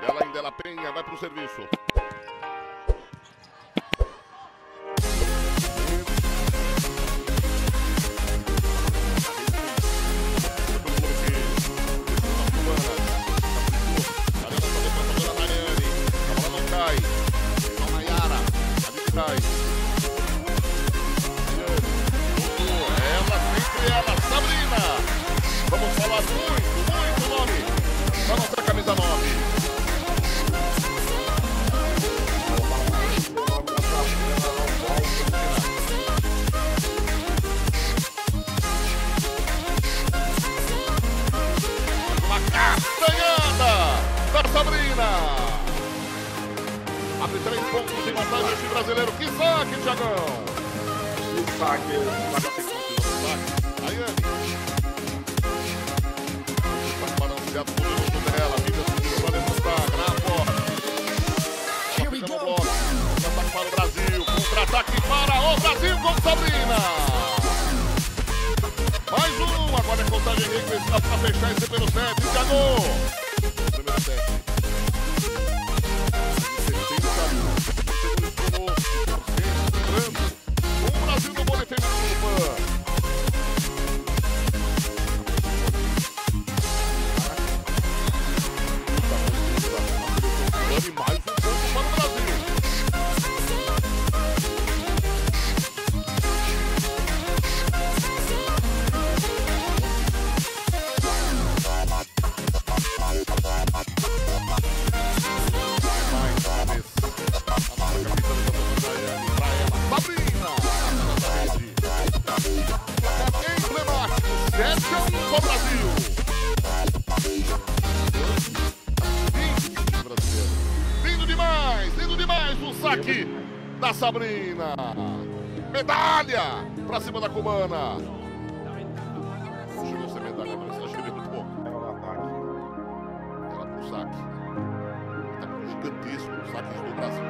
Ela ainda, ela Penha, vai pro serviço. Ela, Sabrina. Vamos falar muito nome da nossa camisa 9. Uma castanhada da Sabrina. Abre 3 pontos em vantagem esse brasileiro. Que saque, Thiagão. Que saque. Ayane. Está balanceado por dentro dela. Viva subiu para levantar. Na porta. Ela fica no bloco. Contra-ataque para o Brasil. Contra-ataque para o Brasil com Sabrina. Mais um. Agora é contagem regressiva para fechar esse pelo 7. Thiago. Primeiro 7. O Brasil no vôlei feminino. E mais um ponto para o Brasil. Sabrina. Emblemático. 7-1 para o Brasil. Lindo demais o saque da Sabrina. Medalha pra cima da cubana. Não chegou a ser medalha, mas ela chegou muito pouco. Ela pro saque. Tá gigantesco o saque do Brasil.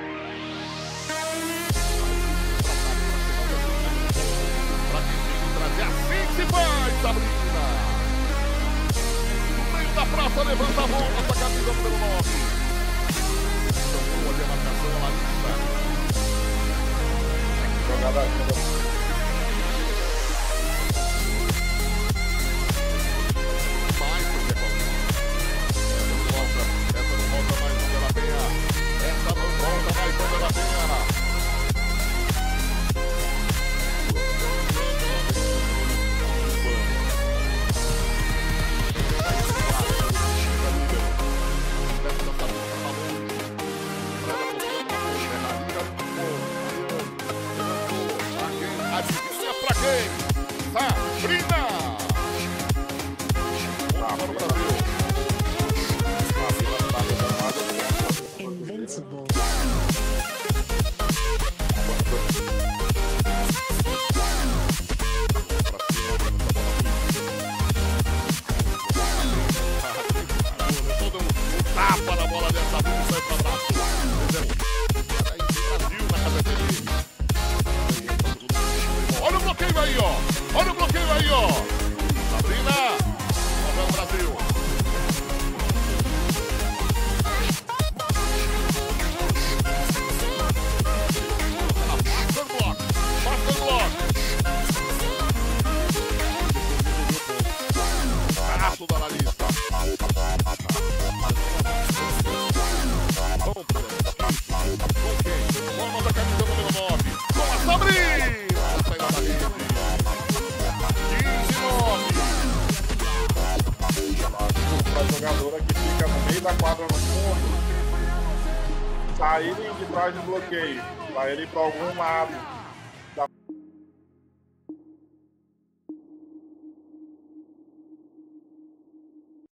Pra quem trazer assim se vai, Sabrina. No meio da praça, levanta a mão nossa camisa número 9. Olha a marcação, ela lista. Jogada. Essa não volta mais onde ela venha. Essa não volta mais onde ela venha. Adivinha pra quem? Sabrina! Para o Brasil. Invincible. Tapa na bola dessa vez, sai pra trás. Brasil na casa dele. Olha o bloqueio aí, ó. Olha o bloqueio aí, ó. Sabrina. Olha o Brasil. Basta o bloco. Caraço da Larissa. Vamos da camisa número 9. Com a Sabrina. Sai da rede. 15-9. A jogadora que fica no meio da quadra no fundo saírem de trás do bloqueio, saírem para algum lado.